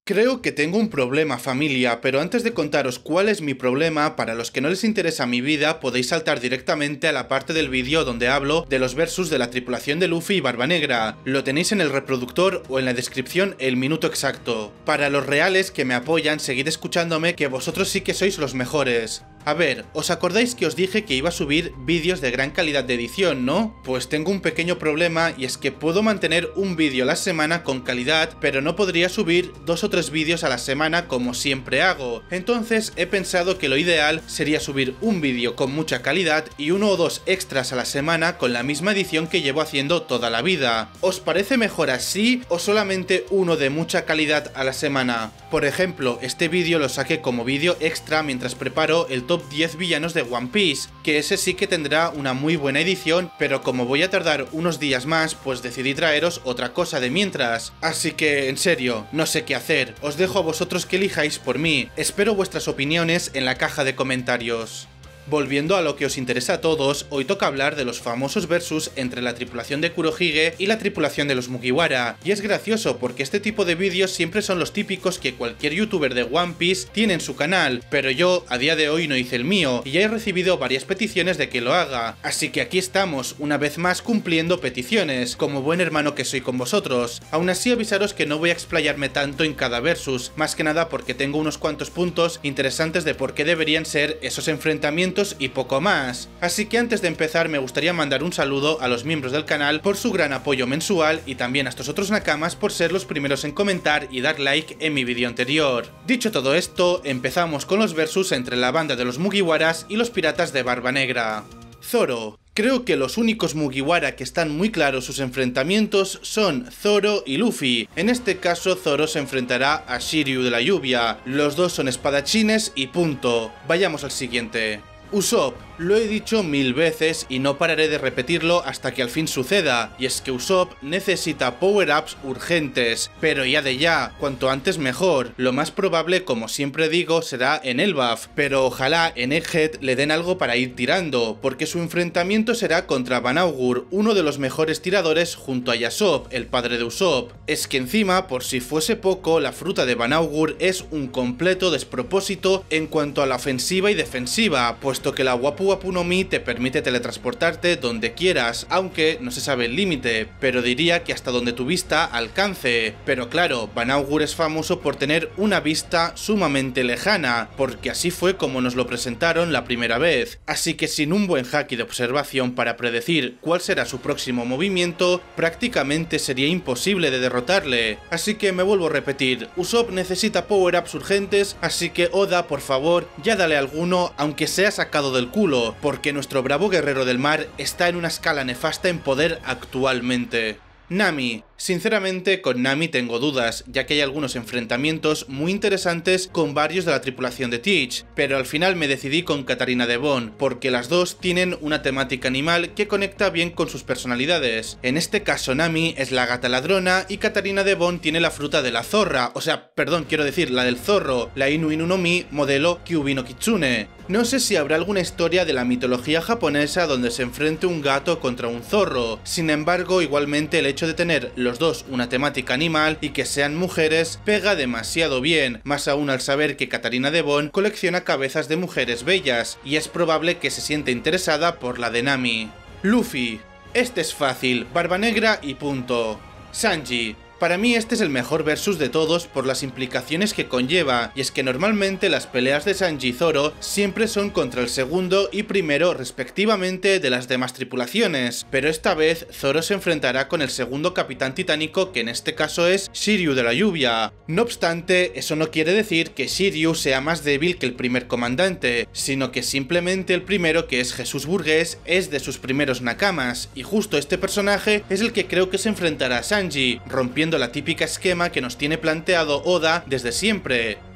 Creo que tengo un problema, familia, pero antes de contaros cuál es mi problema, para los que no les interesa mi vida, podéis saltar directamente a la parte del vídeo donde hablo de los versus de la tripulación de Luffy y Barba Negra. Lo tenéis en el reproductor o en la descripción el minuto exacto. Para los reales que me apoyan, seguid escuchándome, que vosotros sí que sois los mejores. A ver, ¿os acordáis que os dije que iba a subir vídeos de gran calidad de edición, no? Pues tengo un pequeño problema y es que puedo mantener un vídeo a la semana con calidad, pero no podría subir 2 o 3 vídeos a la semana como siempre hago. Entonces he pensado que lo ideal sería subir un vídeo con mucha calidad y 1 o 2 extras a la semana con la misma edición que llevo haciendo toda la vida. ¿Os parece mejor así o solamente uno de mucha calidad a la semana? Por ejemplo, este vídeo lo saqué como vídeo extra mientras preparo el top 10 villanos de One Piece, que ese sí que tendrá una muy buena edición, pero como voy a tardar unos días más, pues decidí traeros otra cosa de mientras. Así que, en serio, no sé qué hacer, os dejo a vosotros que elijáis por mí. Espero vuestras opiniones en la caja de comentarios. Volviendo a lo que os interesa a todos, hoy toca hablar de los famosos versus entre la tripulación de Kurohige y la tripulación de los Mugiwara, y es gracioso porque este tipo de vídeos siempre son los típicos que cualquier youtuber de One Piece tiene en su canal, pero yo a día de hoy no hice el mío, y ya he recibido varias peticiones de que lo haga, así que aquí estamos, una vez más cumpliendo peticiones, como buen hermano que soy con vosotros. Aún así avisaros que no voy a explayarme tanto en cada versus, más que nada porque tengo unos cuantos puntos interesantes de por qué deberían ser esos enfrentamientos y poco más. Así que antes de empezar me gustaría mandar un saludo a los miembros del canal por su gran apoyo mensual y también a estos otros nakamas por ser los primeros en comentar y dar like en mi vídeo anterior. Dicho todo esto, empezamos con los versus entre la banda de los Mugiwaras y los piratas de Barba Negra. Zoro. Creo que los únicos Mugiwara que están muy claros sus enfrentamientos son Zoro y Luffy. En este caso Zoro se enfrentará a Shiryu de la lluvia. Los dos son espadachines y punto. Vayamos al siguiente. Usopp. Lo he dicho 1000 veces y no pararé de repetirlo hasta que al fin suceda, y es que Usopp necesita power-ups urgentes, pero ya de ya, cuanto antes mejor. Lo más probable, como siempre digo, será en Elbaf, pero ojalá en Egghead le den algo para ir tirando, porque su enfrentamiento será contra Banaugur, uno de los mejores tiradores junto a Yasop, el padre de Usopp. Es que encima, por si fuese poco, la fruta de Banaugur es un completo despropósito en cuanto a la ofensiva y defensiva, puesto que la Wapu Wapu no Mi te permite teletransportarte donde quieras, aunque no se sabe el límite, pero diría que hasta donde tu vista alcance. Pero claro, Banaugur es famoso por tener una vista sumamente lejana, porque así fue como nos lo presentaron la primera vez, así que sin un buen haki de observación para predecir cuál será su próximo movimiento, prácticamente sería imposible de derrotarle. Así que me vuelvo a repetir, Usopp necesita power-ups urgentes, así que Oda, por favor, ya dale alguno, aunque sea sacado del culo, porque nuestro bravo guerrero del mar está en una escala nefasta en poder actualmente. Nami. Sinceramente, con Nami tengo dudas, ya que hay algunos enfrentamientos muy interesantes con varios de la tripulación de Teach, pero al final me decidí con Katarina Devon, porque las dos tienen una temática animal que conecta bien con sus personalidades. En este caso Nami es la gata ladrona y Katarina Devon tiene la fruta de la zorra, o sea, perdón, quiero decir la del zorro, la Inu Inu no Mi modelo Kyuubi no Kitsune. No sé si habrá alguna historia de la mitología japonesa donde se enfrente un gato contra un zorro, sin embargo igualmente el hecho de tener los dos una temática animal y que sean mujeres pega demasiado bien, más aún al saber que Katarina Devon colecciona cabezas de mujeres bellas y es probable que se sienta interesada por la de Nami. Luffy. Este es fácil, Barba Negra y punto. Sanji. Para mí este es el mejor versus de todos por las implicaciones que conlleva, y es que normalmente las peleas de Sanji y Zoro siempre son contra el segundo y primero respectivamente de las demás tripulaciones, pero esta vez Zoro se enfrentará con el segundo capitán titánico, que en este caso es Shiryu de la lluvia. No obstante, eso no quiere decir que Shiryu sea más débil que el primer comandante, sino que simplemente el primero, que es Jesús Burgués, es de sus primeros nakamas, y justo este personaje es el que creo que se enfrentará a Sanji, rompiendo la típica esquema que nos tiene planteado Oda desde siempre.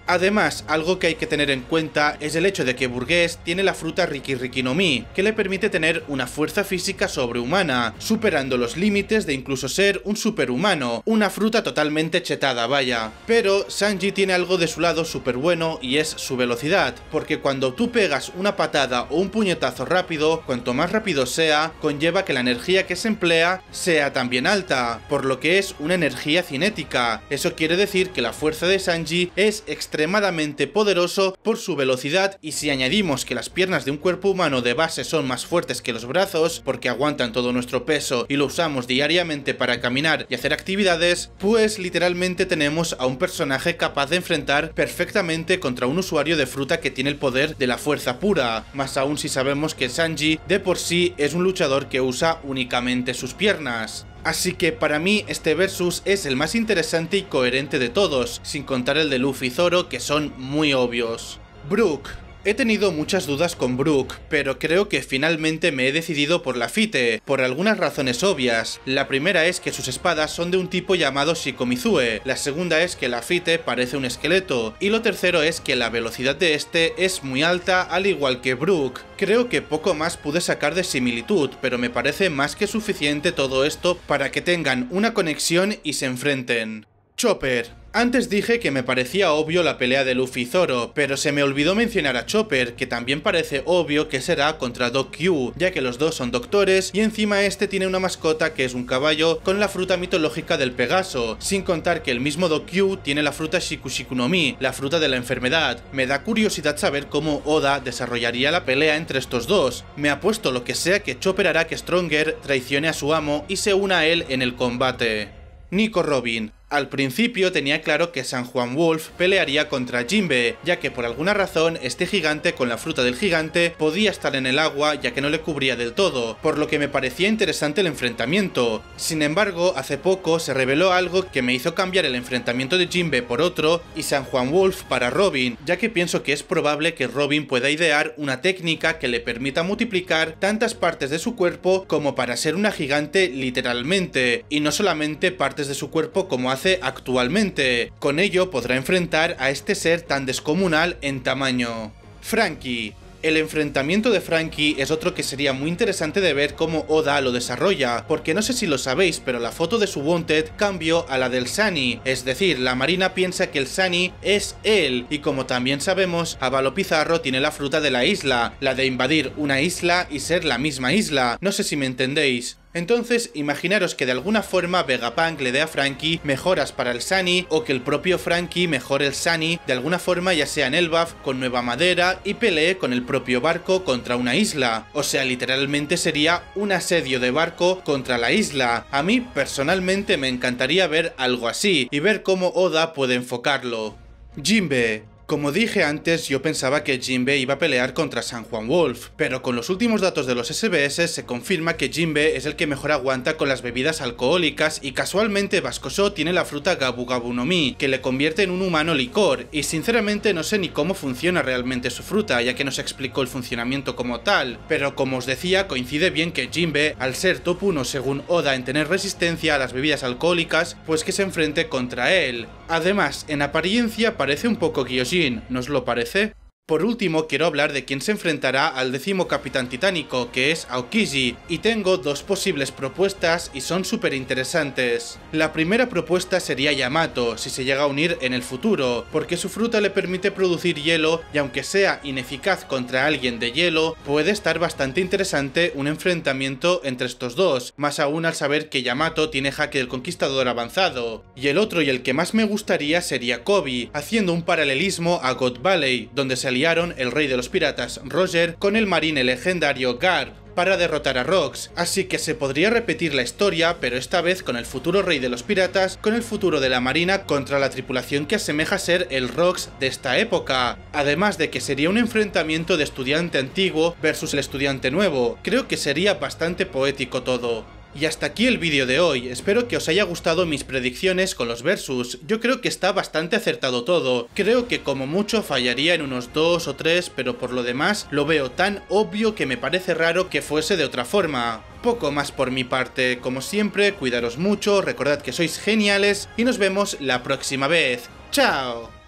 Además, algo que hay que tener en cuenta es el hecho de que Burgess tiene la fruta Riki Riki no Mi, que le permite tener una fuerza física sobrehumana, superando los límites de incluso ser un superhumano, una fruta totalmente chetada, vaya. Pero Sanji tiene algo de su lado súper bueno y es su velocidad, porque cuando tú pegas una patada o un puñetazo rápido, cuanto más rápido sea, conlleva que la energía que se emplea sea también alta, por lo que es una energía cinética. Eso quiere decir que la fuerza de Sanji es extremadamente poderoso por su velocidad, y si añadimos que las piernas de un cuerpo humano de base son más fuertes que los brazos, porque aguantan todo nuestro peso y lo usamos diariamente para caminar y hacer actividades, pues literalmente tenemos a un personaje capaz de enfrentar perfectamente contra un usuario de fruta que tiene el poder de la fuerza pura, más aún si sabemos que Sanji de por sí es un luchador que usa únicamente sus piernas. Así que para mí este versus es el más interesante y coherente de todos, sin contar el de Luffy y Zoro, que son muy obvios. Brook. He tenido muchas dudas con Brook, pero creo que finalmente me he decidido por Laphite, por algunas razones obvias. La primera es que sus espadas son de un tipo llamado Shikomizue, la segunda es que Laphite parece un esqueleto, y lo tercero es que la velocidad de este es muy alta al igual que Brook. Creo que poco más pude sacar de similitud, pero me parece más que suficiente todo esto para que tengan una conexión y se enfrenten. Chopper. Antes dije que me parecía obvio la pelea de Luffy y Zoro, pero se me olvidó mencionar a Chopper, que también parece obvio que será contra Doc Q, ya que los dos son doctores y encima este tiene una mascota que es un caballo con la fruta mitológica del Pegaso, sin contar que el mismo Doc Q tiene la fruta Shiku Shiku no Mi, la fruta de la enfermedad. Me da curiosidad saber cómo Oda desarrollaría la pelea entre estos dos. Me apuesto lo que sea que Chopper hará que Stronger traicione a su amo y se una a él en el combate. Nico Robin. Al principio tenía claro que San Juan Wolf pelearía contra Jinbe, ya que por alguna razón este gigante con la fruta del gigante podía estar en el agua ya que no le cubría del todo, por lo que me parecía interesante el enfrentamiento. Sin embargo, hace poco se reveló algo que me hizo cambiar el enfrentamiento de Jinbe por otro y San Juan Wolf para Robin, ya que pienso que es probable que Robin pueda idear una técnica que le permita multiplicar tantas partes de su cuerpo como para ser una gigante literalmente, y no solamente partes de su cuerpo como hace actualmente. Con ello podrá enfrentar a este ser tan descomunal en tamaño. Franky. El enfrentamiento de Franky es otro que sería muy interesante de ver cómo Oda lo desarrolla, porque no sé si lo sabéis, pero la foto de su Wanted cambió a la del Sunny, es decir, la marina piensa que el Sunny es él, y como también sabemos, Avalo Pizarro tiene la fruta de la isla, la de invadir una isla y ser la misma isla, no sé si me entendéis. Entonces, imaginaros que de alguna forma Vegapunk le dé a Franky mejoras para el Sunny, o que el propio Franky mejore el Sunny de alguna forma, ya sea en Elbaf con nueva madera, y pelee con el propio barco contra una isla. O sea, literalmente sería un asedio de barco contra la isla. A mí personalmente me encantaría ver algo así, y ver cómo Oda puede enfocarlo. Jinbe. Como dije antes, yo pensaba que Jinbe iba a pelear contra San Juan Wolf, pero con los últimos datos de los SBS se confirma que Jinbe es el que mejor aguanta con las bebidas alcohólicas, y casualmente Vasco Sho tiene la fruta Gabu Gabu no Mi, que le convierte en un humano licor, y sinceramente no sé ni cómo funciona realmente su fruta, ya que no se explicó el funcionamiento como tal, pero como os decía, coincide bien que Jinbe, al ser top 1 según Oda en tener resistencia a las bebidas alcohólicas, pues que se enfrente contra él. Además, en apariencia parece un poco Gyojin, ¿no os lo parece? Por último, quiero hablar de quién se enfrentará al 10º Capitán Titánico, que es Aokiji, y tengo dos posibles propuestas y son súper interesantes. La primera propuesta sería Yamato, si se llega a unir en el futuro, porque su fruta le permite producir hielo y aunque sea ineficaz contra alguien de hielo, puede estar bastante interesante un enfrentamiento entre estos dos, más aún al saber que Yamato tiene Haki del Conquistador avanzado. Y el otro y el que más me gustaría sería Koby, haciendo un paralelismo a God Valley, donde se aliaron el rey de los piratas Roger con el marine legendario Garp para derrotar a Rox, así que se podría repetir la historia, pero esta vez con el futuro rey de los piratas, con el futuro de la marina contra la tripulación que asemeja ser el Rox de esta época, además de que sería un enfrentamiento de estudiante antiguo versus el estudiante nuevo. Creo que sería bastante poético todo. Y hasta aquí el vídeo de hoy, espero que os haya gustado mis predicciones con los versus. Yo creo que está bastante acertado todo, creo que como mucho fallaría en unos 2 o 3, pero por lo demás lo veo tan obvio que me parece raro que fuese de otra forma. Poco más por mi parte, como siempre, cuidaros mucho, recordad que sois geniales y nos vemos la próxima vez. ¡Chao!